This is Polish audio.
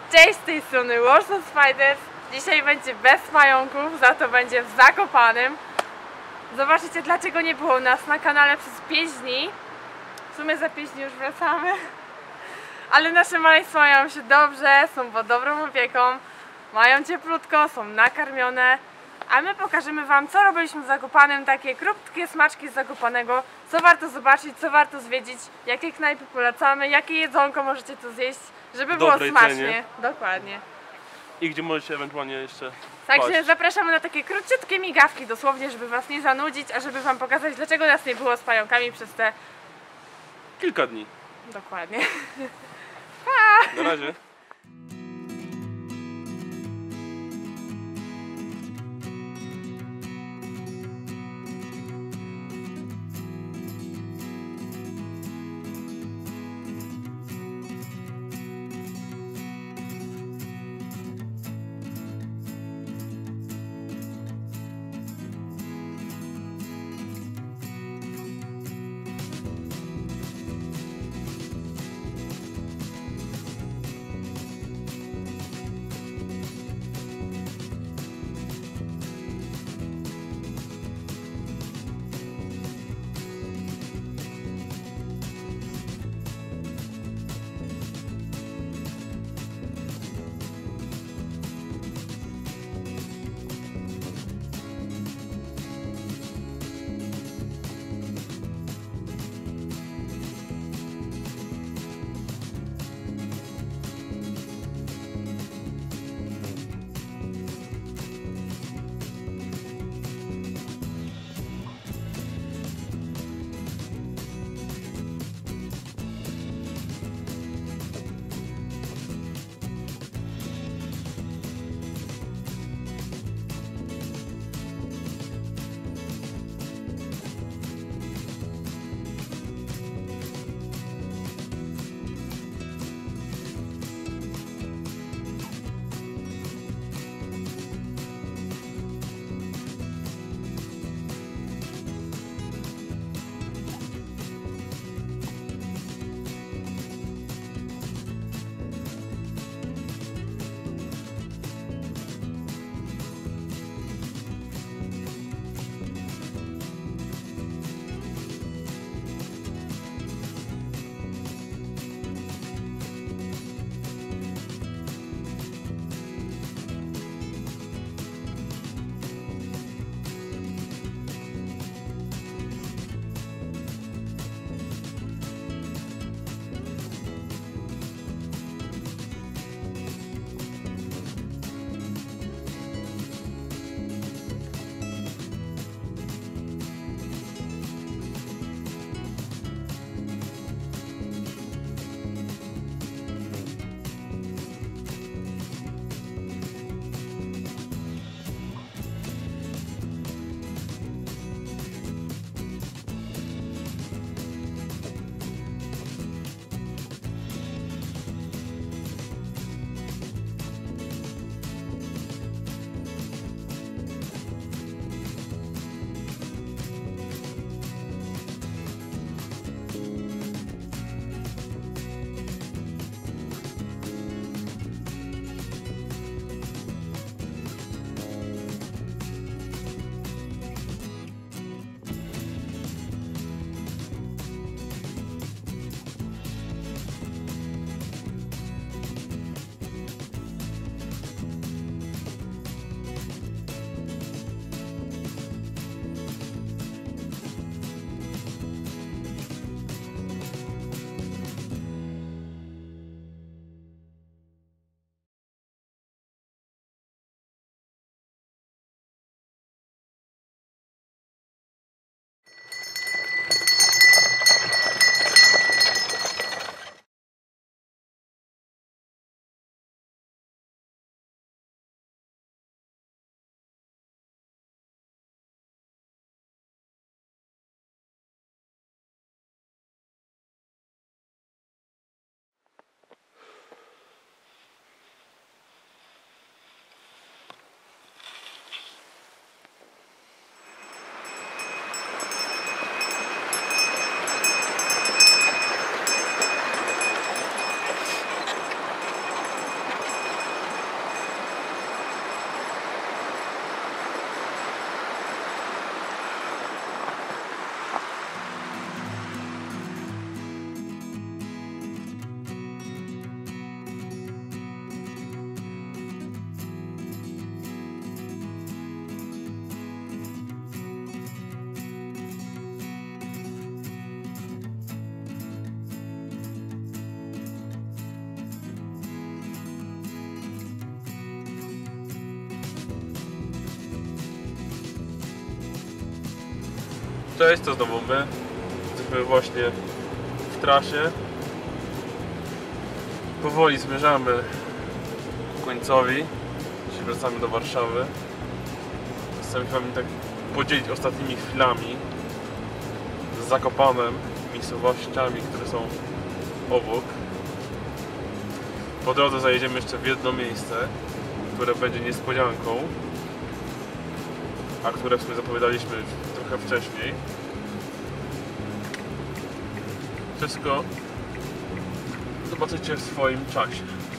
Cześć, z tej strony Warsaw Spiders. Dzisiaj będzie bez pająków, za to będzie w Zakopanem. Zobaczycie, dlaczego nie było nas na kanale przez 5 dni. W sumie za 5 dni już wracamy. Ale nasze maleństwa mają się dobrze, są pod dobrą opieką, mają cieplutko, są nakarmione. A my pokażemy wam, co robiliśmy w Zakopanem, takie krótkie smaczki z Zakopanego, co warto zobaczyć, co warto zwiedzić, jakie knajpy polecamy, jakie jedzonko możecie tu zjeść, żeby było smacznie. Cenie. Dokładnie. I gdzie możecie ewentualnie jeszcze Także paść. zapraszamy na takie króciutkie migawki, dosłownie, żeby was nie zanudzić, a żeby wam pokazać, dlaczego nas nie było z pająkami przez te... kilka dni. Dokładnie. Na razie. Cześć, to znowu my. Jesteśmy właśnie w trasie. Powoli zmierzamy ku końcowi. Dzisiaj wracamy do Warszawy. Chcemy się wami tak podzielić ostatnimi chwilami z Zakopanem, miejscowościami, które są obok. Po drodze zajedziemy jeszcze w jedno miejsce, które będzie niespodzianką, a które w sumie zapowiadaliśmy trochę wcześniej. Wszystko zobaczycie w swoim czasie.